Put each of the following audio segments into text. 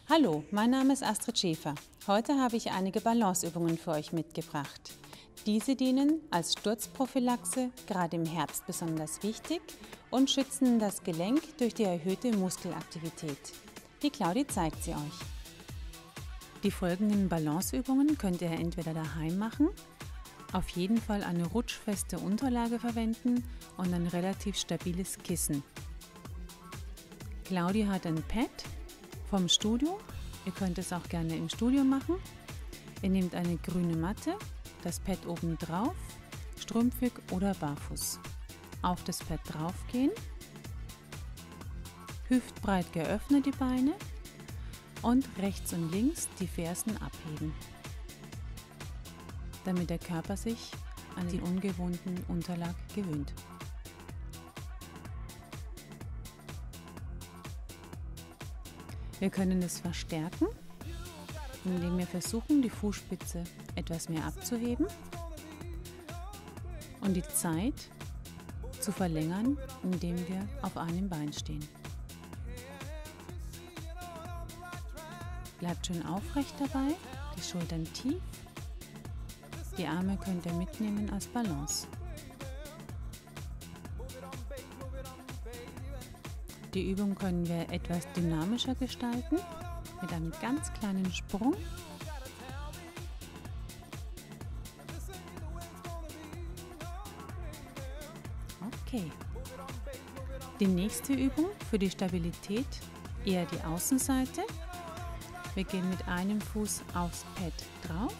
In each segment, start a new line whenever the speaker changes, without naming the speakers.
Hallo, mein Name ist Astrid Schäfer. Heute habe ich einige Balanceübungen für euch mitgebracht. Diese dienen als Sturzprophylaxe, gerade im Herbst besonders wichtig, und schützen das Gelenk durch die erhöhte Muskelaktivität. Die Claudi zeigt sie euch. Die folgenden Balanceübungen könnt ihr entweder daheim machen, auf jeden Fall eine rutschfeste Unterlage verwenden und ein relativ stabiles Kissen. Claudi hat ein Pad vom Studio, ihr könnt es auch gerne im Studio machen. Ihr nehmt eine grüne Matte, das Pad oben drauf, strümpfig oder barfuß. Auf das Pad drauf gehen, hüftbreit geöffnet die Beine und rechts und links die Fersen abheben, damit der Körper sich an den ungewohnten Unterlag gewöhnt. Wir können es verstärken, indem wir versuchen, die Fußspitze etwas mehr abzuheben und die Zeit zu verlängern, indem wir auf einem Bein stehen. Bleibt schön aufrecht dabei, die Schultern tief, die Arme könnt ihr mitnehmen als Balance. Die Übung können wir etwas dynamischer gestalten, mit einem ganz kleinen Sprung. Okay. Die nächste Übung für die Stabilität eher die Außenseite. Wir gehen mit einem Fuß aufs Pad drauf.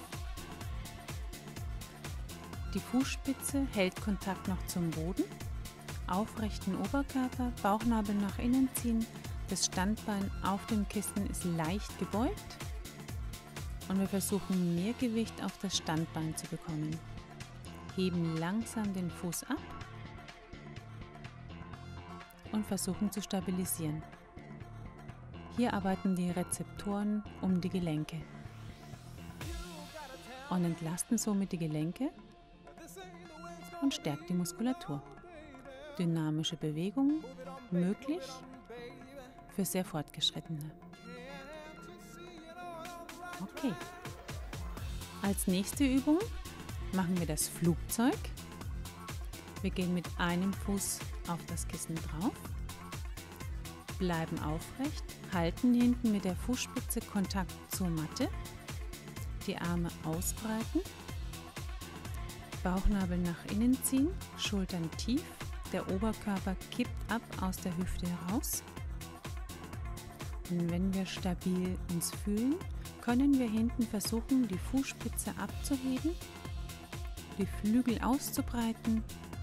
Die Fußspitze hält Kontakt noch zum Boden. Aufrechten Oberkörper, Bauchnabel nach innen ziehen, das Standbein auf dem Kissen ist leicht gebeugt und wir versuchen mehr Gewicht auf das Standbein zu bekommen. Heben langsam den Fuß ab und versuchen zu stabilisieren. Hier arbeiten die Rezeptoren um die Gelenke und entlasten somit die Gelenke und stärkt die Muskulatur. Dynamische Bewegung möglich für sehr Fortgeschrittene. Okay. Als nächste Übung machen wir das Flugzeug. Wir gehen mit einem Fuß auf das Kissen drauf, bleiben aufrecht, halten hinten mit der Fußspitze Kontakt zur Matte, die Arme ausbreiten, Bauchnabel nach innen ziehen, Schultern tief. Der Oberkörper kippt ab aus der Hüfte heraus. Und wenn wir stabil uns fühlen, können wir hinten versuchen, die Fußspitze abzuheben, die Flügel auszubreiten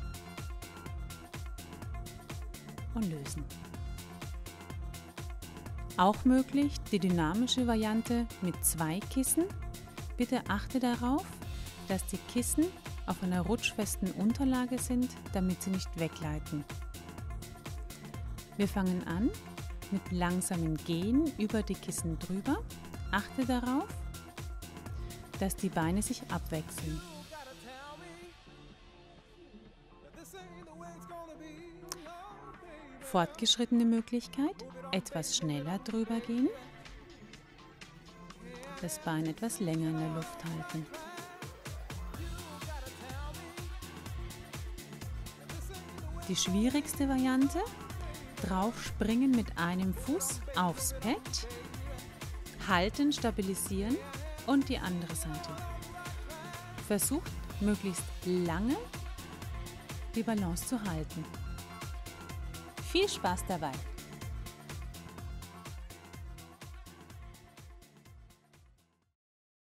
und lösen. Auch möglich die dynamische Variante mit 2 Kissen. Bitte achte darauf, dass die Kissen auf einer rutschfesten Unterlage sind, damit sie nicht wegleiten. Wir fangen an mit langsamem Gehen über die Kissen drüber. Achte darauf, dass die Beine sich abwechseln. Fortgeschrittene Möglichkeit, etwas schneller drüber gehen, das Bein etwas länger in der Luft halten. Die schwierigste Variante, drauf springen mit einem Fuß aufs Pad, halten, stabilisieren und die andere Seite. Versucht möglichst lange die Balance zu halten. Viel Spaß dabei!